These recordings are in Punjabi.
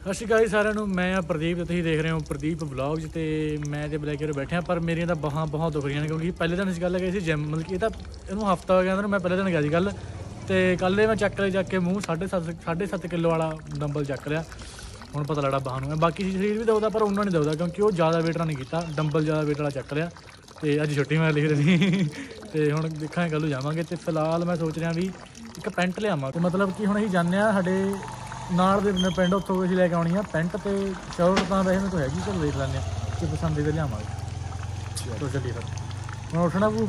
ਸਤਿ ਸ਼੍ਰੀ ਅਕਾਲ ਸਾਰਿਆਂ ਨੂੰ। ਮੈਂ ਆ ਪ੍ਰਦੀਪ ਤੇ ਤੁਸੀਂ ਦੇਖ ਰਹੇ ਹੋ ਪ੍ਰਦੀਪ ਵਲੌਗਸ। ਤੇ ਮੈਂ ਤੇ ਬਲੈਕ ਕੇ ਬੈਠੇ ਆ, ਪਰ ਮੇਰੀਆਂ ਤਾਂ ਬਾਹਾਂ ਬਹੁਤ ਦੁਖ ਰਹੀਆਂ ਨੇ ਕਿਉਂਕਿ ਪਹਿਲੇ ਦਿਨ ਅਸੀਂ ਗੱਲ ਗਏ ਸੀ ਜਿਮ, ਮਤਲਬ ਕਿ ਇਹ ਤਾਂ ਇਹਨੂੰ ਹਫਤਾ ਹੋ ਗਿਆ ਅੰਦਰ। ਮੈਂ ਪਹਿਲੇ ਦਿਨ ਗਿਆ ਸੀ ਕੱਲ੍ਹ, ਤੇ ਕੱਲ੍ਹ ਮੈਂ ਚੱਕ ਕੇ ਮੂੰਹ 7.5 ਕਿਲੋ ਵਾਲਾ ਡੰਬਲ ਚੱਕ ਲਿਆ। ਹੁਣ ਪਤਾ ਲੱਗਦਾ ਬਾਹਾਂ ਨੂੰ। ਬਾਕੀ ਸਰੀਰ ਵੀ ਦਊਦਾ ਪਰ ਉਹਨਾਂ ਨਹੀਂ ਦਊਦਾ ਕਿਉਂਕਿ ਉਹ ਜ਼ਿਆਦਾ ਵੇਟ ਨਹੀਂ ਕੀਤਾ, ਡੰਬਲ ਜ਼ਿਆਦਾ ਵੇਟ ਵਾਲਾ ਚੱਕ ਲਿਆ। ਤੇ ਅੱਜ ਛੁੱਟੀ ਮੈਂ ਲਿਖ ਰਹੀ ਤੇ ਹੁਣ ਦੇਖਾਂਗੇ ਕੱਲ੍ਹ ਨੂੰ ਜਾਵਾਂਗੇ। ਤੇ ਫਿਲਹਾਲ ਮੈਂ ਸੋਚ ਰਿਹਾ ਵੀ ਇੱਕ ਪੈਂਟ ਲਿਆਵਾਂ। ਤੇ ਮਤਲਬ ਕਿ ਹੁਣ ਅਸੀਂ ਜਾਂਦੇ ਹਾਂ ਸਾਡੇ ਨਾਲ ਦੇ ਪਿੰਡ, ਉੱਥੋਂ ਅਸੀਂ ਲੈ ਕੇ ਆਉਣੀ ਆ ਪੈਂਟ ਤੇ ਸ਼ਰਟ। ਤਾਂ ਵੈਸੇ ਮੇਰੇ ਕੋਲ ਹੈਗੀ, ਚਲੋ ਦੇਖ ਲੈਂਦੇ ਹਾਂ ਕਿ ਪਸੰਦ ਦੇ ਲਿਆਵਾਂਗੇ। ਚਲੋ ਚੱਲੀਏ ਫਿਰ, ਹੁਣ ਉੱਠਣਾ ਪਊ।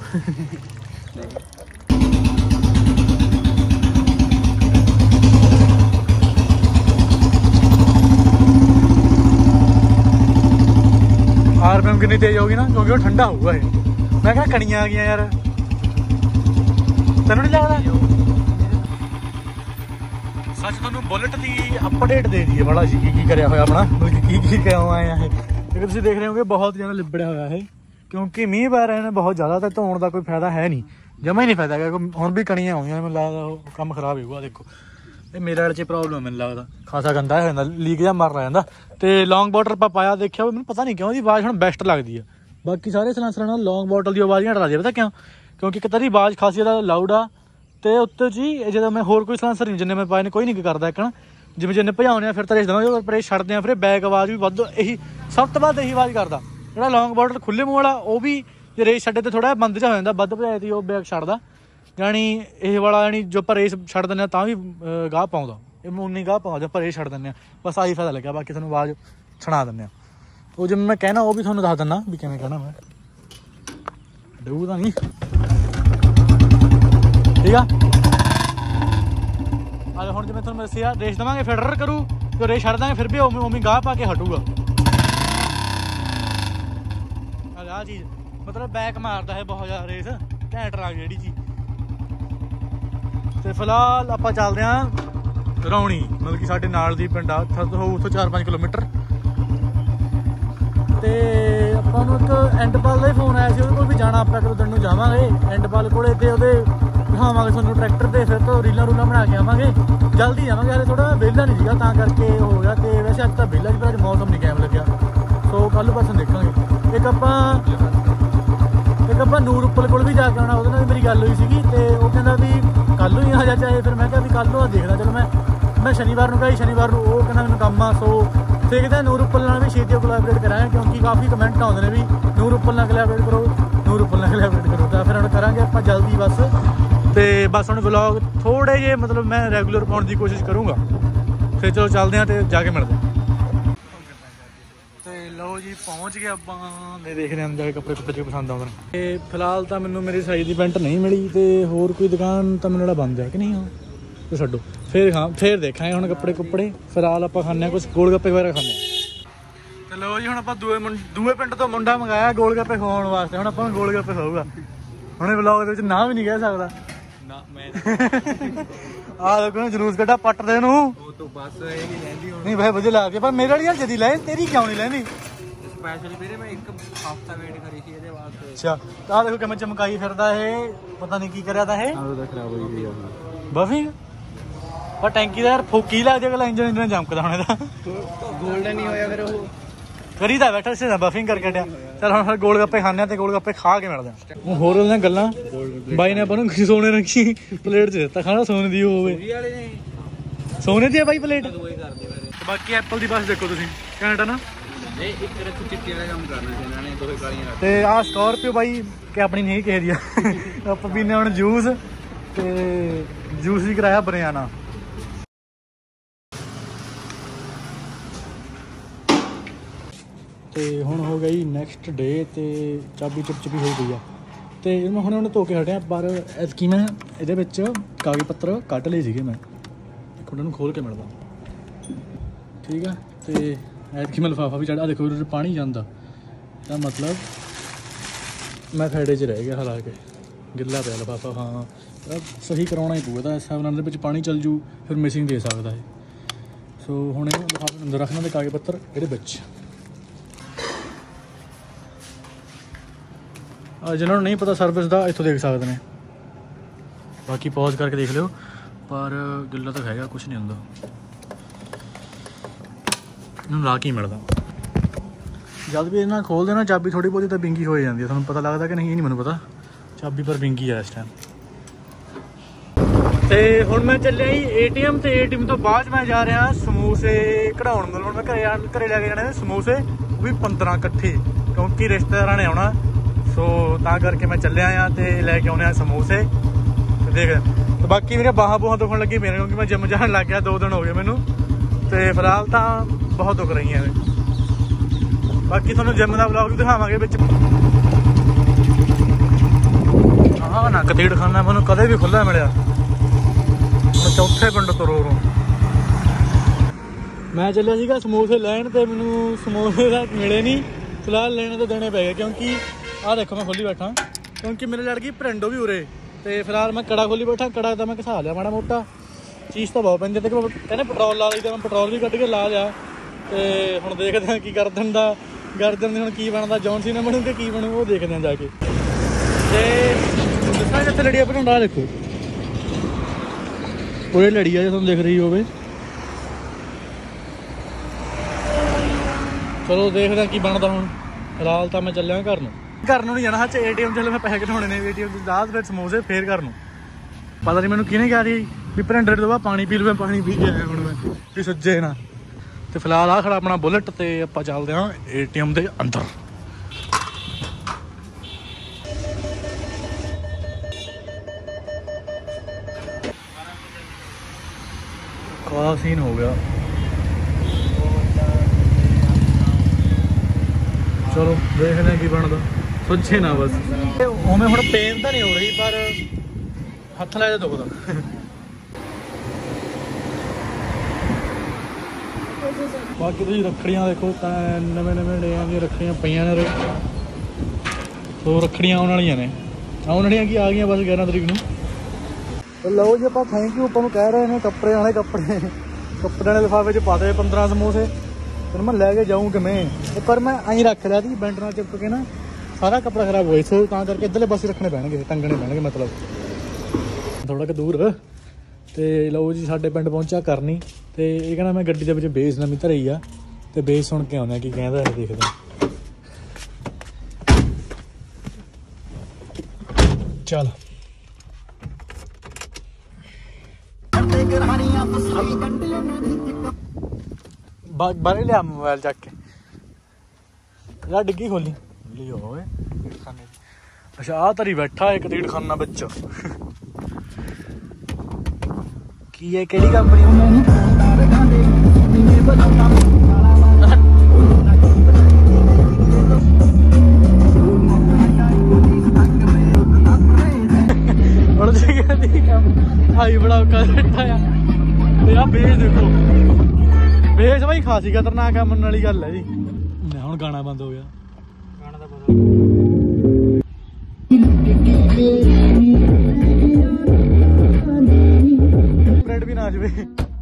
RPM ਕਿੰਨੀ ਤੇਜ਼ ਹੋਊਗੀ ਨਾ ਕਿਉਂਕਿ ਉਹ ਠੰਡਾ ਹੋਊਗਾ ਇਹ। ਮੈਂ ਕਿਹਾ ਕਣੀਆਂ ਆ ਗਈਆਂ ਯਾਰ, ਤੈਨੂੰ ਨਹੀਂ ਲੱਗਦਾ? ਸੱਚ ਤੁਹਾਨੂੰ ਬੁਲਟ ਦੀ ਅਪਡੇਟ ਦੇ ਦਈਏ ਬੜਾ ਜੀ, ਕੀ ਕਰਿਆ ਹੋਇਆ ਆਪਣਾ, ਮਤਲਬ ਕੀ ਕਿਉਂ ਆਏ ਆ ਇਹ। ਕਿਉਂਕਿ ਤੁਸੀਂ ਦੇਖ ਰਹੇ ਹੋ ਕਿ ਬਹੁਤ ਜ਼ਿਆਦਾ ਲਿਬੜਿਆ ਹੋਇਆ ਇਹ, ਕਿਉਂਕਿ ਮੀਂਹ ਪੈ ਰਹੇ ਨੇ ਬਹੁਤ ਜ਼ਿਆਦਾ। ਤਾਂ ਧੋਣ ਦਾ ਕੋਈ ਫਾਇਦਾ ਹੈ ਨਹੀਂ, ਜਮਾ ਹੀ ਨਹੀਂ ਫਾਇਦਾ ਹੈਗਾ। ਹੁਣ ਵੀ ਕਣੀਆਂ ਆਉਂਦੀਆਂ ਨੇ, ਮੈਨੂੰ ਲੱਗਦਾ ਉਹ ਕੰਮ ਖਰਾਬ ਹੋਊਗਾ। ਦੇਖੋ ਇਹ ਮੇਰੇ ਵਾਲੇ 'ਚ ਪ੍ਰੋਬਲਮ ਮੈਨੂੰ ਲੱਗਦਾ, ਖਾਸਾ ਗੰਦਾ ਹੋ ਜਾਂਦਾ, ਲੀਕ ਜਿਹਾ ਮਾਰ ਲੱਗ ਜਾਂਦਾ। ਤੇ ਲੌਂਗ ਬੋਟਲ ਆਪਾਂ ਪਾਇਆ, ਦੇਖਿਆ ਮੈਨੂੰ ਪਤਾ ਨਹੀਂ ਕਿਉਂ ਉਹਦੀ ਆਵਾਜ਼ ਹੁਣ ਬੈਸਟ ਲੱਗਦੀ ਆ। ਬਾਕੀ ਸਾਰੇ ਸਲਾਂਸਰਾਂ ਨਾਲ ਲੌਂਗ ਬੋਟਲ ਦੀ ਆਵਾਜ਼ ਘੱਟ ਲੱਗਦੀ ਹੈ, ਪਤਾ ਕਿਉਂ? ਕਿਉਂਕਿ ਇੱਕ ਤਾਂ ਦੀ ਆਵਾਜ਼ ਖਾਸੀ ਜ਼ਿਆਦਾ ਲਾਊਡ ਆ। ਤੇ ਉੱਤੇ ਜੀ ਜਦੋਂ ਮੈਂ ਹੋਰ ਕੋਈ ਸਲਾਂਸਰ ਨਹੀਂ ਜਿੰਨੇ ਮੈਂ ਪਾਏ ਨੇ, ਕੋਈ ਨਹੀਂ ਕਰਦਾ ਇੱਕ ਨਾ, ਜਿਵੇਂ ਜਿੰਨੇ ਭਜਾਉਂਦੇ ਆ ਫਿਰ ਤਾਂ ਰੇਸ ਦੇਵਾਂਗੇ, ਪਰ ਰੇਸ ਛੱਡਦੇ ਆ ਫਿਰ ਬੈਕ ਆਵਾਜ਼ ਵੀ ਵੱਧ, ਇਹੀ ਸਭ ਤੋਂ ਵੱਧ ਇਹੀ ਆਵਾਜ਼ ਕਰਦਾ। ਜਿਹੜਾ ਲੌਂਗ ਬੋਟਲ ਖੁੱਲੇ ਮੂੰਹ ਵਾਲਾ ਉਹ ਵੀ ਜੇ ਰੇਸ ਛੱਡੇ ਤੇ ਥੋੜ੍ਹਾ ਬੰਦ ਜਿਹਾ ਹੋ ਜਾਂਦਾ, ਵੱਧ ਭਜਾਏ ਦੀ ਉਹ ਬੈਕ ਛੱਡਦਾ। ਜਾਣੀ ਇਹ ਵਾਲਾ ਜਾਣੀ ਜੋ ਆਪਾਂ ਰੇਸ ਛੱਡ ਦਿੰਦੇ ਹਾਂ ਤਾਂ ਵੀ ਗਾਹ ਪਾਉਂਦਾ, ਇਹ ਉਨੀ ਗਾਹ ਪਾਉਂਦਾ ਆਪਾਂ ਰੇਸ ਛੱਡ ਦਿੰਦੇ ਹਾਂ। ਬਸ ਆਹੀ ਫਾਇਦਾ ਲੱਗਿਆ, ਬਾਕੀ ਤੁਹਾਨੂੰ ਆਵਾਜ਼ ਸੁਣਾ ਦਿੰਦੇ ਹਾਂ। ਉਹ ਜਿਵੇਂ ਮੈਂ ਕਹਿਣਾ ਉਹ ਵੀ ਤੁਹਾਨੂੰ ਦੱਸ ਦਿੰਦਾ ਵੀ ਕਿਵੇਂ ਕਹਿਣਾ। ਮੈਂ ਡੂ ਤਾਂ ਨਹੀਂ ਠੀਕ ਆ। ਹੁਣ ਜਿਵੇਂ ਤੁਹਾਨੂੰ ਦੱਸਿਆ ਰੇਸ ਦੇਵਾਂਗੇ ਫਿਰ ਕਰੂ, ਤੇ ਰੇਸ ਛੱਡ ਦਾਂਗੇ ਫਿਰ ਵੀ ਉਵੇਂ ਗਾਹ ਪਾ ਕੇ ਹਟੂਗਾ। ਆਹ ਚੀਜ਼ ਮਤਲਬ ਬੈਕ ਮਾਰਦਾ ਹੈ ਬਹੁਤ ਜ਼ਿਆਦਾ ਰੇਸ, ਘੈਂਟ ਲੱਗ ਜਿਹੜੀ ਚੀਜ਼। ਤੇ ਫਿਲਹਾਲ ਆਪਾਂ ਚੱਲਦੇ ਹਾਂ ਰੌਣੀ, ਮਤਲਬ ਕਿ ਸਾਡੇ ਨਾਲ ਦੀ ਪਿੰਡ ਆ, ਉੱਥੋਂ 4-5 ਕਿਲੋਮੀਟਰ। ਤੇ ਆਪਾਂ ਨੂੰ ਇੱਕ ਐਂਡਪਾਲ ਦਾ ਹੀ ਫੋਨ ਆਇਆ ਸੀ, ਉਹਦੇ ਕੋਲ ਵੀ ਜਾਣਾ। ਆਪਾਂ ਇੱਕ ਦਿਨ ਨੂੰ ਜਾਵਾਂਗੇ ਐਂਡਪਾਲ ਕੋਲੇ, ਤੇ ਉਹਦੇ ਦਿਖਾਵਾਂਗੇ ਤੁਹਾਨੂੰ ਟਰੈਕਟਰ ਤੇ, ਫਿਰ ਤੋਂ ਰੀਲਾਂ ਬਣਾ ਕੇ ਆਵਾਂਗੇ। ਜਲਦੀ ਜਾਵਾਂਗੇ, ਹਾਲੇ ਥੋੜਾ ਵਿਹਲਾ ਨਹੀਂ ਸੀਗਾ ਤਾਂ ਕਰਕੇ ਹੋ ਗਿਆ। ਤੇ ਵੈਸੇ ਅੱਜ ਤਾਂ ਵਿਹਲਾ ਸੀ, ਪਰ ਅੱਜ ਮੌਸਮ ਨਹੀਂ ਕਾਇਮ ਲੱਗਿਆ, ਸੋ ਕੱਲ੍ਹ ਪਾਸੋਂ ਦੇਖਾਂਗੇ। ਇੱਕ ਆਪਾਂ ਨੂਰ ਉੱਪਲ ਕੋਲ ਵੀ ਜਾ ਕੇ ਆਉਣਾ, ਉਹਦੇ ਨਾਲ ਵੀ ਮੇਰੀ ਗੱਲ ਹੋਈ ਸੀਗੀ। ਤੇ ਉਹ ਕਹਿੰਦਾ ਵੀ ਕੱਲ੍ਹ ਨੂੰ ਹੀ ਆ ਜਾ ਚਾਹੇ, ਫਿਰ ਮੈਂ ਕਿਹਾ ਵੀ ਕੱਲ੍ਹ ਨੂੰ ਦੇਖਦਾ। ਚਲੋ ਮੈਂ ਸ਼ਨੀਵਾਰ ਨੂੰ ਕਿਹਾ, ਸ਼ਨੀਵਾਰ ਨੂੰ ਉਹ ਕਹਿੰਦਾ ਮੈਨੂੰ ਕੰਮ ਆ। ਸੋ ਦੇਖਦੇ ਨੂਰ ਉੱਪਲ ਨਾਲ ਵੀ ਛੇਤੀ ਕੋਲੈਬਰੇਟ ਕਰਾਂਗੇ, ਕਿਉਂਕਿ ਕਾਫੀ ਕਮੈਂਟ ਆਉਂਦੇ ਨੇ ਵੀ ਨੂਰ ਉੱਪਲ ਨਾਲ ਕੋਲੈਬਰੇਟ ਕਰੋ, ਨੂਰ ਉੱਪਲ ਨਾਲ ਕੋਲੈਬਰੇਟ ਕਰੋ। ਤਾਂ ਫਿਰ ਹੁਣ ਕਰਾਂਗੇ ਆਪਾਂ ਜਲਦੀ ਬਸ। ਤੇ ਬਸ ਹੁਣ ਵਲੌਗ ਥੋੜ੍ਹੇ ਜਿਹੇ ਮਤਲਬ ਮੈਂ ਰੈਗੂਲਰ ਪਾਉਣ ਦੀ ਕੋਸ਼ਿਸ਼ ਕਰੂੰਗਾ। ਫਿਰ ਚਲੋ ਚੱਲਦੇ ਹਾਂ ਤੇ ਜਾ ਕੇ ਮਿਲਦੇ ਹਾਂ। ਤੇ ਲਓ ਜੀ ਪਹੁੰਚ ਗਏ ਆਪਾਂ, ਨੇ ਦੇਖਦੇ ਹਾਂ ਜਾ ਕੇ ਕੱਪੜੇ ਪਸੰਦ ਆਉਂਦੇ ਨੇ। ਤੇ ਫਿਲਹਾਲ ਤਾਂ ਮੈਨੂੰ ਮੇਰੀ ਸਾਈਜ਼ ਦੀ ਪੈਂਟ ਨਹੀਂ ਮਿਲੀ, ਤੇ ਹੋਰ ਕੋਈ ਦੁਕਾਨ ਤਾਂ ਮੈਨੂੰ ਜਿਹੜਾ ਬੰਦ ਹੈ ਕਿ ਨਹੀਂ। ਹਾਂ ਤੇ ਛੱਡੋ, ਫਿਰ ਦੇਖਾਂਗੇ ਹੁਣ ਕੱਪੜੇ। ਫਿਲਹਾਲ ਆਪਾਂ ਖਾਂਦੇ ਹਾਂ ਕੁਛ ਗੋਲ ਗੱਪੇ ਵਗੈਰਾ ਖਾਂਦੇ ਹਾਂ। ਤੇ ਲਓ ਜੀ ਹੁਣ ਆਪਾਂ ਦੂਏ ਪਿੰਡ ਤੋਂ ਮੁੰਡਾ ਮੰਗਾਇਆ ਗੋਲ ਗੱਪੇ ਖਵਾਉਣ ਵਾਸਤੇ। ਹੁਣ ਆਪਾਂ ਨੂੰ ਗੋਲ ਗੱਪੇ ਖਾਊਗਾ। ਹੁਣ ਵਲੌਗ ਦੇ ਵਿੱਚ ਨਾ ਵੀ ਨਹੀਂ ਕਹਿ ਸਕਦਾ ਨਾ ਮੈਂ। ਆਹ ਦੇਖੋ ਜਲੂਸ ਕੱਢਾ ਪੱਟ ਦੇ ਨੂੰ, ਉਹ ਤੋਂ ਬਸ ਇਹ ਨਹੀਂ ਲੈਂਦੀ ਹੁਣ। ਨਹੀਂ ਵੈਸੇ ਵਧੀਆ ਲੱਗਦੀ, ਪਰ ਮੇਰੇ ਵਾਲੀ ਜਦੀ ਲੈ, ਤੇਰੀ ਕਿਉਂ ਨਹੀਂ ਲੈਂਦੀ? ਸਪੈਸ਼ਲ ਵੀਰੇ ਮੈਂ ਇੱਕ ਹਫਤਾ ਵੇਟ ਕਰੀ ਸੀ ਇਹਦੇ ਵਾਸਤੇ। ਅੱਛਾ ਆਹ ਦੇਖੋ ਕਿਵੇਂ ਚਮਕਾਈ ਫਿਰਦਾ ਇਹ, ਪਤਾ ਨਹੀਂ ਕੀ ਕਰਿਆ ਤਾਂ ਇਹ। ਆਹ ਤਾਂ ਖਰਾਬ ਹੋਈ ਗਈ ਬਫਿੰਗ, ਪਰ ਟੈਂਕੀ ਦਾ ਯਾਰ ਫੋਕੀ ਲੱਗ ਜਾਏਗਾ, ਇੰਜਨ ਚਮਕਦਾ ਹੁਣ ਇਹਦਾ। ਗੋਲਡਨ ਨਹੀਂ ਹੋਇਆ ਫਿਰ ਉਹ ਕਰੀਦਾ ਬੈਠਾ ਸੀ ਬਫਿੰਗ ਕਰਕੇ ਹਟਿਆ। ਚੱਲ ਹੁਣ ਗੋਲ ਗੱਪੇ ਖਾਂਦੇ ਆ ਤੇ ਗੋਲ ਗੱਪੇ ਖਾ ਕੇ ਮਿਲਦੇ ਆ। ਹੁਣ ਹੋਰ ਉਹਦੀਆਂ ਗੱਲਾਂ ਬਾਈ ਨੇ ਆਪਾਂ ਨੂੰ ਸੋਨੇ ਰੱਖੀ ਪਲੇਟ 'ਚ ਦਿੱਤਾ ਖਾਣਾ, ਸੋਨੇ ਦੀ ਹੋਵੇ, ਸੋਨੇ ਦੀ ਆ ਬਾਈ ਪਲੇਟ। ਤੇ ਬਾਕੀ ਐਪਲ ਦੀ ਬਸ ਦੇਖੋ ਤੁਸੀਂ, ਘੈਂਟ ਆ ਨਾ। ਇਹ ਇੱਕ ਰੱਖ ਚਿੱਟੇ ਵਾਲਾ ਕੰਮ ਕਰਨਾ ਸੀ ਇਹਨਾਂ ਨੇ, ਦੋਵੇਂ ਕਾਲੀਆਂ। ਤੇ ਆਹ ਸਕਾਰਪੀਓ ਬਾਈ ਕਿ ਆਪਣੀ ਨਹੀਂ ਕਿਸੇ ਦੀ ਆ। ਆਪਾਂ ਪੀਨੇ ਹੁਣ ਜੂਸ, ਤੇ ਜੂਸ ਵੀ ਕਰਾਇਆ ਬਨਾਨਾ। ਤੇ ਹੁਣ ਹੋ ਗਈ ਨੈਕਸਟ ਡੇ, ਤੇ ਚਾਬੀ ਚਿਪਚਿਪੀ ਹੋ ਗਈ ਆ। ਤੇ ਇਹਨੂੰ ਹੁਣ ਧੋ ਕੇ ਹਟਿਆ, ਪਰ ਐਤਕੀ ਮੈਂ ਇਹਦੇ ਵਿੱਚ ਕਾਗਜ਼ ਪੱਤਰ ਕੱਢ ਲਏ ਸੀਗੇ। ਮੈਂ ਇੱਕ ਉਹਨਾਂ ਨੂੰ ਖੋਲ ਕੇ ਮਿਲਦਾ, ਠੀਕ ਆ। ਤੇ ਐਤਕੀ ਮੈਂ ਲਿਫਾਫਾ ਵੀ ਚੜ੍ਹਾ, ਦੇਖੋ ਉਹਦੇ ਪਾਣੀ ਜਾਂਦਾ, ਤਾਂ ਮਤਲਬ ਮੈਂ ਫਾਇਦੇ 'ਚ ਰਹਿ ਗਿਆ। ਹਾਲਾਂਕਿ ਗਿੱਲਾ ਪਿਆ ਲਿਫਾਫਾ। ਹਾਂ ਸਹੀ ਕਰਾਉਣਾ ਹੀ ਪਊਗਾ, ਤਾਂ ਇਸ ਹਿਸਾਬ ਨਾਲ ਦੇ ਵਿੱਚ ਪਾਣੀ ਚੱਲ ਜੂ, ਫਿਰ ਮਿਸਿੰਗ ਦੇ ਸਕਦਾ ਹੈ। ਸੋ ਹੁਣ ਇਹਨੂੰ ਲਿਫਾਫੇ ਅੰਦਰ ਰੱਖਣਾ, ਤੇ ਕਾਗਜ਼ ਪੱਤਰ ਇਹਦੇ ਵਿੱਚ। ਜਿਹਨਾਂ ਨੂੰ ਨਹੀਂ ਪਤਾ ਸਰਵਿਸ ਦਾ, ਇੱਥੋਂ ਦੇਖ ਸਕਦੇ ਨੇ। ਬਾਕੀ ਪੌਜ਼ ਕਰਕੇ ਦੇਖ ਲਿਓ, ਪਰ ਗਿੱਲਾ ਤਾਂ ਹੈਗਾ, ਕੁਛ ਨਹੀਂ ਹੁੰਦਾ। ਇਹਨੂੰ ਲਾ ਕੇ ਹੀ ਮਿਲਦਾ। ਜਦ ਵੀ ਇਹਨਾਂ ਖੋਲਦੇ ਨਾ ਚਾਬੀ ਥੋੜੀ ਬਹੁਤੀ ਤਾਂ ਬਿੰਗੀ ਹੋ ਜਾਂਦੀ ਹੈ। ਤੁਹਾਨੂੰ ਪਤਾ ਲੱਗਦਾ ਕਿ ਨਹੀਂ ਇਹ ਨਹੀਂ ਮੈਨੂੰ ਪਤਾ। ਚਾਬੀ ਪਰ ਬਿੰਗੀ ਆ ਇਸ ਟਾਈਮ। ਤੇ ਹੁਣ ਮੈਂ ਚੱਲਿਆ ਜੀ ATM ਤੇ ATM ਤੋਂ ਬਾਅਦ ਮੈਂ ਜਾ ਰਿਹਾ ਸਮੋਸੇ ਕਢਾਉਣ। ਮਤਲਬ ਮੈਂ ਘਰੇ ਲੈ ਕੇ ਜਾਣੇ ਨੇ ਸਮੋਸੇ, ਉਹ ਵੀ 15 ਇਕੱਠੇ, ਕਿਉਂਕਿ ਰਿਸ਼ਤੇਦਾਰਾਂ ਨੇ ਆਉਣਾ। ਸੋ ਤਾਂ ਕਰਕੇ ਮੈਂ ਚੱਲਿਆ ਆ ਤੇ ਲੈ ਕੇ ਆਉਣੇ ਆ ਸਮੋਸੇ। ਤੇ ਦੇਖ ਤੇ ਬਾਕੀ ਮੇਰੇ ਬਾਹਾਂ ਦੁਖਣ ਲੱਗੀ ਮੇਰੇ, ਕਿਉਂਕਿ ਮੈਂ ਜਿੰਮ ਜਾਣ ਲੱਗ ਗਿਆ 2 ਦਿਨ ਹੋ ਗਏ ਮੈਨੂੰ। ਤੇ ਫਿਲਹਾਲ ਤਾਂ ਬਹੁਤ ਦੁਖ ਰਹੀਆਂ ਨੇ। ਬਾਕੀ ਤੁਹਾਨੂੰ ਜਿੰਮ ਦਾ ਵਲੌਗ ਵੀ ਦਿਖਾਵਾਂਗੇ ਵਿੱਚ। ਆਹ ਨਾ ਕਤੀੜਖਾਨਾ ਮੈਨੂੰ ਕਦੇ ਵੀ ਖੁੱਲ੍ਹਾ ਮਿਲਿਆ। ਚੌਥੇ ਪਿੰਡ ਤੋਂ ਰੋ ਮੈਂ ਚੱਲਿਆ ਸੀਗਾ ਸਮੋਸੇ ਲੈਣ ਤੇ ਮੈਨੂੰ ਸਮੋਸੇ ਦਾ ਮਿਲੇ ਨਹੀਂ। ਫਿਲਹਾਲ ਲੈਣੇ ਤਾਂ ਦੇਣੇ ਪੈ ਗਏ, ਕਿਉਂਕਿ ਆਹ ਦੇਖੋ ਮੈਂ ਖੋਲੀ ਬੈਠਾ, ਕਿਉਂਕਿ ਮੇਰੇ ਲੜ ਗਈ ਭਰਿੰਡੋ ਵੀ ਉਰੇ। ਤੇ ਫਿਲਹਾਲ ਮੈਂ ਕੜਾ ਖੋਲੀ ਬੈਠਾ। ਕੜਾ ਤਾਂ ਮੈਂ ਘਸਾ ਲਿਆ ਮਾੜਾ ਮੋਟਾ, ਚੀਜ਼ ਤਾਂ ਬਹੁਤ ਪੈਂਦੀ। ਤੇ ਕਹਿੰਦੇ ਪੈਟਰੋਲ ਲਾ ਲਈ ਤਾਂ ਮੈਂ ਪੈਟਰੋਲ ਵੀ ਕੱਢ ਕੇ ਲਾ ਲਿਆ। ਤੇ ਹੁਣ ਦੇਖਦੇ ਹਾਂ ਕੀ ਗਰਦਨ ਦੀ ਹੁਣ ਕੀ ਬਣਦਾ। ਜੌਨਸਨ ਬਣੂ ਕਿ ਕੀ ਬਣੂ ਉਹ ਦੇਖਦੇ ਹਾਂ ਜਾ ਕੇ। ਤੇ ਦੱਸਾਂ ਜਿੱਥੇ ਲੜੀ ਆ ਭਰਿੰਡਾ ਦੇਖੋ, ਉਹਦੇ ਲੜੀ ਆ ਜੇ ਤੁਹਾਨੂੰ ਦਿਖ ਰਹੀ ਹੋਵੇ। ਚਲੋ ਦੇਖਦੇ ਹਾਂ ਕੀ ਬਣਦਾ ਹੁਣ। ਫਿਲਹਾਲ ਤਾਂ ਮੈਂ ਚੱਲਿਆ ਘਰ ਨੂੰ ਨਹੀਂ ਜਾਣਾ। ATM ਚੱਲੇ ਮੈਂ ਪੈਸੇ ਕਢਾਉਣੇ ਨੇ ATM ਤੋਂ ਬਾਅਦ, ਫਿਰ ਸਮੋਸੇ, ਫੇਰ ਘਰ ਨੂੰ। ਪਤਾ ਨਹੀਂ ਮੈਨੂੰ ਕਿਹਨੇ ਕਿਹਾ ਸੀ ਵੀ ਭਰਿੰਡੇ ਤੋਂ ਬਾਅਦ ਪਾਣੀ ਪੀ ਲਵੇ। ਪਾਣੀ ਪੀ ਕੇ ਆਇਆ ਹੁਣ ਮੈਂ ਵੀ ਸੁੱਜੇ ਨਾ। ਤੇ ਫਿਲਹਾਲ ਆ ਖੜਾ ਆਪਣਾ ਬੁਲਟ ਤੇ ਆਪਾਂ ਚੱਲਦੇ ਹਾਂ ATM ਦੇ ਅੰਦਰ। ਕਾਲਾ ਸੀਨ ਹੋ ਗਿਆ। ਚਲੋ ਦੇਖਦੇ ਹਾਂ ਕੀ ਬਣਦਾ। ਸੋਚੇ ਨਾ ਬਸ। ਉਵੇਂ ਹੁਣ ਪੇਨ ਤਾਂ ਨਹੀਂ ਹੋ ਰਹੀ, ਪਰ ਹੱਥ ਲਾਇਆ ਦੁਖਦਾ। ਬਾਕੀ ਤੁਸੀਂ ਰੱਖੜੀਆਂ ਦੇਖੋ ਤਾਂ ਨਵੇਂ ਡਿਆਂ ਦੀਆਂ ਰੱਖੜੀਆਂ ਪਈਆਂ ਨੇ। ਸੋ ਰੱਖੜੀਆਂ ਆਉਣ ਵਾਲੀਆਂ ਨੇ। ਆਉਣ ਵਾਲੀਆਂ ਕੀ ਆ ਗਈਆਂ ਬਸ 11 ਤਰੀਕ ਨੂੰ। ਲਓ ਜੀ ਆਪਾਂ ਥੈਂਕ ਯੂ ਆਪਾਂ ਨੂੰ ਕਹਿ ਰਹੇ ਨੇ ਕੱਪੜੇ ਵਾਲੇ ਲਿਫਾਫੇ 'ਚ ਪਾ ਦੇ 15 ਸਮੋਸੇ। ਫਿਰ ਮੈਂ ਲੈ ਕੇ ਜਾਊਂ ਕਿਵੇਂ, ਪਰ ਮੈਂ ਐਂ ਰੱਖ ਲਿਆ ਸੀ ਬੈਂਡ ਨਾਲ ਚਿਪਕ ਕੇ ਨਾ ਸਾਰਾ ਕੱਪੜਾ ਖਰਾਬ ਹੋਇਆ। ਸੋ ਤਾਂ ਕਰਕੇ ਇੱਧਰਲੇ ਪਾਸੇ ਰੱਖਣੇ ਪੈਣਗੇ, ਟੰਗਣੇ ਪੈਣਗੇ ਮਤਲਬ ਥੋੜਾ ਕੁ ਦੂਰ। ਤੇ ਲਓ ਜੀ ਸਾਡੇ ਪਿੰਡ ਪਹੁੰਚਿਆ ਕਰਨੀ। ਤੇ ਇਹ ਕਹਿੰਦਾ ਮੈਂ ਗੱਡੀ ਦੇ ਵਿੱਚ ਬੇਸ ਨਵੀਂ ਧਰੀ ਆ, ਤੇ ਬੇਸ ਸੁਣ ਕੇ ਆਉਂਦਾ ਕੀ ਕਹਿੰਦਾ ਇਹ ਦੇਖਦੇ। ਚੱਲ ਬਾਰੇ ਲਿਆ ਮੋਬਾਈਲ ਚੱਕ ਕੇ ਯਾਰ, ਡਿੱਗੀ ਖੋਲੀ ਓਏ ਖਾਨੇ। ਅੱਛਾ ਆਹ ਧਰੀ ਬੈਠਾ ਇੱਕ ਤੀੜਖਾਨਾ ਵਿੱਚ। ਕੀ ਹੈ ਕਿਹੜੀ ਕੰਪਨੀ? ਆਈ ਬੜਾ ਔਖਾ ਬੈਠਾ ਆ। ਤੇ ਆਹ ਬੇਸ ਦੇਖੋ, ਬੇਸ ਬਾਈ ਖਾਸੀ ਖਤਰਨਾਕ ਆ, ਮੰਨਣ ਵਾਲੀ ਗੱਲ ਹੈ ਜੀ। ਹੁਣ ਗਾਣਾ ਬੰਦ ਹੋ ਗਿਆ। ਗਾਣਾ ਤਾਂ ਪਤਾ ਵੀ ਨਾ ਜਾਵੇ।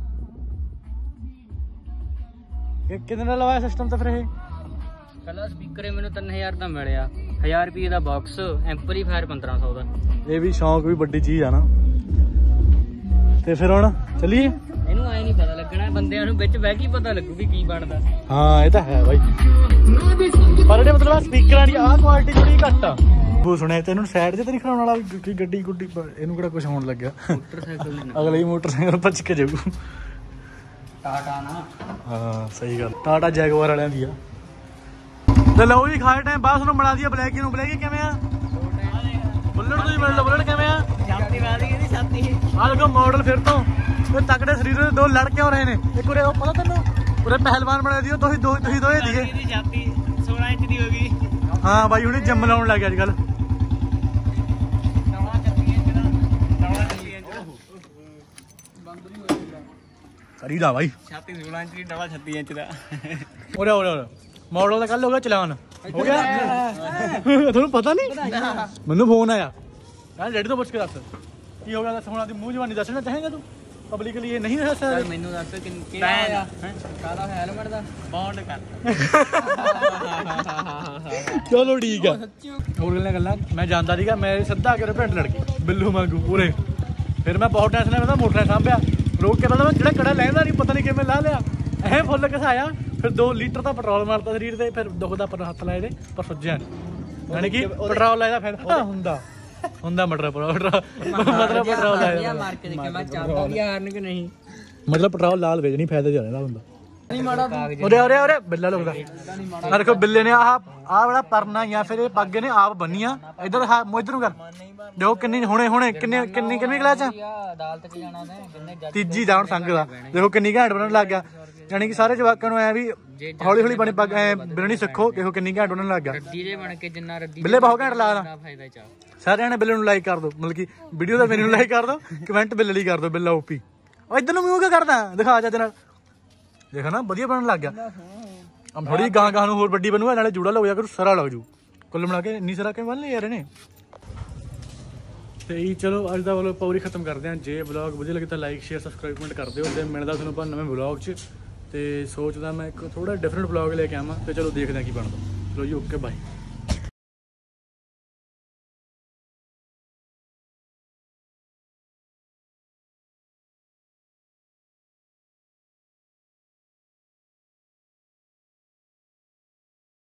ਕਿੰਨੇ ਦਾ ਲਵਾਇਆ ਸਿਸਟਮ ਤਾਂ ਫਿਰ ਇਹ? ਕੱਲਾ ਸਪੀਕਰ ਮੈਨੂੰ 3000 ਦਾ ਮਿਲਿਆ। 1000 ਰੁਪਏ ਦਾ ਬਾਕਸ, ਐਂਪਲੀਫਾਇਰ 1500 ਦਾ। ਇਹ ਵੀ ਸ਼ੌਂਕ ਵੀ ਵੱਡੀ ਚੀਜ਼ ਆ ਨਾ। ਤੇ ਫਿਰ ਹੁਣ ਚੱਲੀਏ। ਇਹਨੂੰ ਆਏ ਨਹੀਂ ਪਤਾ ਲੱਗਣਾ, ਬੰਦਿਆਂ ਨੂੰ ਵਿੱਚ ਬਹਿ ਕੇ ਪਤਾ ਲੱਗੂ ਵੀ ਕੀ ਬਣਦਾ। ਹਾਂ ਇਹ ਤਾਂ ਹੈ ਬਾਈ, ਪਰ ਇਹਦੇ ਮਤਲਬ ਸਪੀਕਰਾਂ ਦੀ ਆਹ ਕੁਆਲਿਟੀ ਥੋੜੀ ਘੱਟ ਆ। ਉਹ ਸੁਣਿਆ ਤੇ ਇਹਨੂੰ ਸਾਈਡ ਤੇ ਨਹੀਂ ਖੜਾਉਣ ਵਾਲਾ ਵੀ ਗੱਡੀ ਗੁੱਡੀ, ਇਹਨੂੰ ਕਿਹੜਾ ਕੁਝ ਹੋਣ ਲੱਗਿਆ। ਮੋਟਰਸਾਈਕਲ ਅਗਲੇ ਹੀ ਮੋਟਰਸਾਈਕਲ ਭੱਜ ਕੇ ਜਾਊ। ਟਾਟਾ ਨਾ, ਹਾਂ ਸਹੀ ਗੱਲ, ਟਾਟਾ ਜੈਗਵਾਰ ਵਾਲਿਆਂ ਦੀ ਆ। ਤੇ ਲਓ ਜੀ ਖਾਏ ਟਾਈਮ ਬਾਅਦ ਨੂੰ ਬਣਾ ਦਈਏ ਬਲੈਕੀ ਨੂੰ। ਬਲੈਕੀ ਕਿਵੇਂ ਆ? ਬੁੱਲਟ ਤੋਂ ਹੀ ਮਿਲ ਲਓ। ਬੁੱਲਟ ਕਿਵੇਂ ਆ? ਛਾਤੀ ਵਾਲੀ ਇਹਦੀ ਛਾਤੀ। ਆਹ ਦੇਖੋ ਮਾਡਲ ਫਿਰ ਤੋਂ ਤਕੜੇ ਸਰੀਰ ਦੇ ਦੋ ਲੜਕੇ ਹੋ ਰਹੇ ਨੇ। ਇੱਕ ਉਰੇ ਉਹ ਪਤਾ ਤੈਨੂੰ ਉਰੇ ਪਹਿਲਵਾਨ ਬਣੇ ਦੀ, ਤੁਸੀਂ ਦੋਏ ਦੀਏ। ਇਹਦੀ ਛਾਤੀ 16 ਇੰਚ ਦੀ ਹੋ ਗਈ। ਹਾਂ ਬਾਈ ਹੁਣੇ ਜਿੰਮ ਲਾਉਣ ਲੱਗ ਗਿਆ ਅੱਜ ਕੱਲ। ਕਰੀਦਾ ਬਾਈ ਛਾਤੀ 16 ਇੰਚ ਦੀ, ਡਬਲ 36 ਇੰਚ ਦਾ। ਉਰੇ ਮਾਡਲ ਦਾ ਕੱਲ ਹੋ ਗਿਆ ਚਲਾਨ ਹੋ ਗਿਆ। ਤੁਹਾਨੂੰ ਪਤਾ ਨਹੀਂ? ਮੈਨੂੰ ਫੋਨ ਆਇਆ, ਕਹਿੰਦਾ ਡੈਡੀ ਤੋਂ ਪੁੱਛ ਕੇ ਦੱਸ ਕੀ ਹੋ ਗਿਆ। ਦੱਸ ਹੁਣ ਆਦੀ ਮੂੰਹ ਜਵਾਨੀ ਦੱਸਣਾ ਚਾਹੇਗਾ ਤੂੰ ਪਬਲਿਕਲੀ? ਇਹ ਨਹੀਂ ਦੱਸਿਆ ਮੈਨੂੰ ਦੱਸ ਕਿੰਨਾ ਹੋਇਆ। ਕਾਹਦਾ ਹੈਲਮਟ ਦਾ ਬੌਂਡ ਕਰ। ਚਲੋ ਠੀਕ ਆ। ਹੋਰ ਗੱਲਾਂ ਮੈਂ ਜਾਂਦਾ ਸੀਗਾ, ਮੈਂ ਸਿੱਧਾ ਕੇ ਪਿੰਡ ਲੜ ਗਈ ਬਿੱਲੂ ਵਾਂਗੂ ਪੂਰੇ। ਫਿਰ ਮੈਂ ਬਹੁਤ ਟੈਨਸ਼ਨ ਲੈਂਦਾ, ਮੋਟਰਸਾਈਕਲ ਸਾਂਭਿਆ ਰੋਕ ਕੇ। ਪਹਿਲਾਂ ਮੈਂ ਜਿਹੜਾ ਕੜਾ ਲੈਂਦਾ ਨਹੀਂ, ਪਤਾ ਨਹੀਂ ਕਿਵੇਂ ਲਾ ਲਿਆ। ਐਂ ਫੁੱਲ ਘਸਾਇਆ, ਫਿਰ 2 ਲੀਟਰ ਦਾ ਪੈਟਰੋਲ ਮਾਰਤਾ ਸਰੀਰ ਤੇ, ਫਿਰ ਦੁਖਦਾ ਪਰ ਹੱਥ ਲਾਏ ਦੇ ਪਰ ਸੁੱਜਿਆ ਨਹੀਂ। ਯਾਨੀ ਕਿ ਪੈਟਰੋਲ ਲਾਇਆ ਦਾ ਫਾਇਦਾ ਹੁੰਦਾ ਮਟਰ ਮਤਲਬ ਪੈਟਰੋਲ ਲਾਇਆ ਮਾਰ ਕੇ ਦੇਖਿਆ ਮੈਂ ਚਾਹਦਾ ਵੀ ਹਾਰਨ ਕਿ ਨਹੀਂ, ਮਤਲਬ ਪੈਟਰੋਲ ਲਾਲ ਵੇਚ ਨਹੀਂ ਫਾਇਦਾ ਜ਼ਿਆਦਾ ਹੁੰਦਾ। ਨਹੀਂ ਮਾੜਾ ਉਰੇ ਬਿੱਲਾ ਲੁਕਦਾ ਆ ਦੇਖੋ ਬਿੱਲੇ ਨੇ ਆਹ ਵਾਲਾ ਪਰਨਾ ਜਾਂ ਫਿਰ ਇਹ ਪੱਗ ਨੇ ਆਪ ਬੰਨੀਆਂ। ਇੱਧਰ ਇਧਰ ਨੂੰ ਕਰ ਦੇਖੋ ਕਿੰਨੀ ਹੁਣੇ ਕਿੰਨੀ ਕਲਾਸ ਆ, ਅਦਾਲਤ 'ਚ ਜਾਣਾ ਉਹਨੇ ਕਿੰਨੇ ਤੀਜੀ ਦਾ ਹੁਣ ਸੰਗ ਦਾ ਦੇਖੋ ਕਿੰਨੀ ਘੈਂਟ ਬਣਨ ਲੱਗ ਗਿਆ। ਯਾਨੀ ਕਿ ਸਾਰੇ ਜਵਾਕਾਂ ਨੂੰ ਐ ਵੀ ਹੌਲੀ ਹੌਲੀ ਬਣੀ ਪੱਗ ਐ ਬਿਲਣੀ ਸਿੱਖੋ। ਦੇਖੋ ਕਿੰਨੀ ਘੈਂਟ ਬਣਨ ਲੱਗ ਗਿਆ। ਰੱਦੀ ਦੇ ਬਣ ਕੇ ਜਿੰਨਾ ਰੱਦੀ ਬਿੱਲੇ ਬਹੁਤ ਘੈਂਟ ਲੱਗਦਾ। ਫਾਇਦਾ ਚਾ ਸਾਰਿਆਂ ਨੇ ਬਿੱਲੇ ਨੂੰ ਲਾਈਕ ਕਰ ਦਿਓ, ਮਤਲਬ ਕਿ ਵੀਡੀਓ ਦਾ ਮੈਨੂੰ ਲਾਈਕ ਕਰ ਦਿਓ, ਕਮੈਂਟ ਬਿੱਲੇ ਲਈ ਕਰ ਦਿਓ ਬਿੱਲਾ ਓਪੀ। ਉਹ ਇੱਧਰ ਨੂੰ ਮੂੰਹ ਕਿਉਂ ਕਰਦਾ ਦਿਖਾ ਜਾ ਨਾਲ ਦੇਖ ਨਾ ਵਧੀਆ ਬਣਨ ਲੱਗ ਗਿਆ। ਥੋੜੀ ਗਾਂ ਨੂੰ ਹੋਰ ਵੱਡੀ ਬਣੂਗਾ ਨਾਲੇ ਜੂੜਾ ਲੱਗ ਜਾ ਕਰੂ ਸਰਾ ਲੱਗ ਜੂ ਕੁੱਲ ਬਣਾ ਕੇ ਇੰਨੀ ਸਰਾ ਕਿਵੇਂ ਬਣ ਲਈ ਯਾਰ ਇਹਨੇ। ਤੇ ਚਲੋ ਅੱਜ ਦਾ ਵਲੋਗ ਪੂਰੀ ਖਤਮ ਕਰਦੇ ਹਾਂ। ਜੇ ਵਲੋਗ ਵਧੀਆ ਲੱਗੇ ਤਾਂ ਲਾਈਕ ਸ਼ੇਅਰ ਸਬਸਕ੍ਰਾਈਬ ਕਮੈਂਟ ਕਰ ਦਿਓ। ਤੇ ਮਿਲਦਾ ਤੁਹਾਨੂੰ ਆਪਾਂ ਨਵੇਂ ਵਲੋਗ 'ਚ। ਤੇ ਸੋਚਦਾ ਮੈਂ ਇੱਕ ਥੋੜਾ ਡਿਫਰੈਂਟ ਵਲੋਗ ਲੈ ਕੇ ਆਵਾਂ ਤੇ ਚਲੋ ਦੇਖਦੇ ਹਾਂ ਕੀ ਬਣਦਾ। ਚਲੋ ਜੀ ਓਕੇ ਬਾਏ।